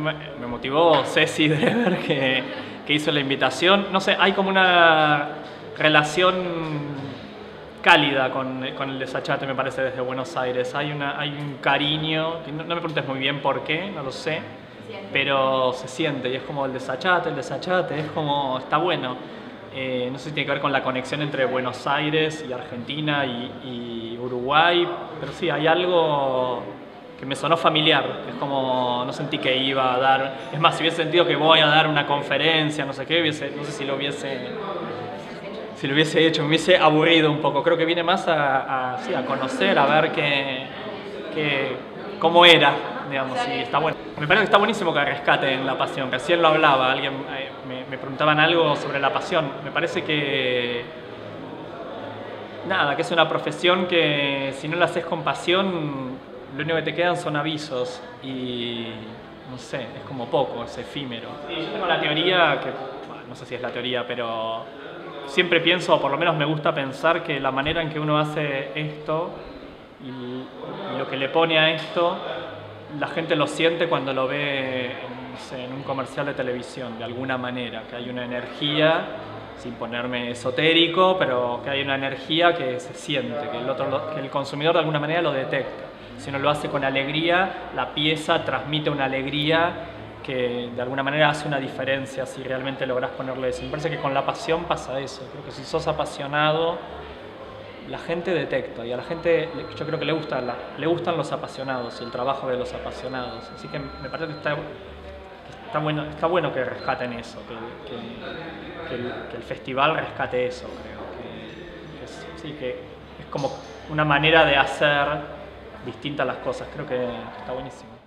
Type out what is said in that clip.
me motivó Ceci Drever que hizo la invitación. No sé, hay como una relación cálida con el Desachate, me parece, desde Buenos Aires. Hay un cariño, que no me preguntes muy bien por qué, no lo sé, pero se siente y es como el Desachate, es como, está bueno. No sé si tiene que ver con la conexión entre Buenos Aires y Argentina y Uruguay, pero sí, hay algo que me sonó familiar. Es como, no sentí que iba a dar, es más, si hubiese sentido que voy a dar una conferencia, no sé qué, no sé si lo hubiese hecho, me hubiese aburrido un poco. Creo que viene más a conocer, a ver cómo era, digamos, y está bueno. Me parece que está buenísimo que rescaten la pasión. Recién lo hablaba, alguien me preguntaban algo sobre la pasión. Me parece que nada, que es una profesión que si no la haces con pasión, lo único que te quedan son avisos y no sé, es como poco, es efímero. Y yo tengo la teoría que, bueno, no sé si es la teoría, pero siempre pienso, o por lo menos me gusta pensar, que la manera en que uno hace esto y lo que le pone a esto, la gente lo siente cuando lo ve, no sé, en un comercial de televisión, de alguna manera, que hay una energía, sin ponerme esotérico, pero que hay una energía que se siente, que el consumidor de alguna manera lo detecta. Si uno lo hace con alegría, la pieza transmite una alegría que de alguna manera hace una diferencia si realmente lográs ponerle eso. Me parece que con la pasión pasa eso. Creo que si sos apasionado, la gente detecta, y a la gente yo creo que le gustan los apasionados y el trabajo de los apasionados. Así que me parece que está bueno que rescaten eso, que el festival rescate eso, creo. Que es como una manera de hacer distintas las cosas. Creo que está buenísimo.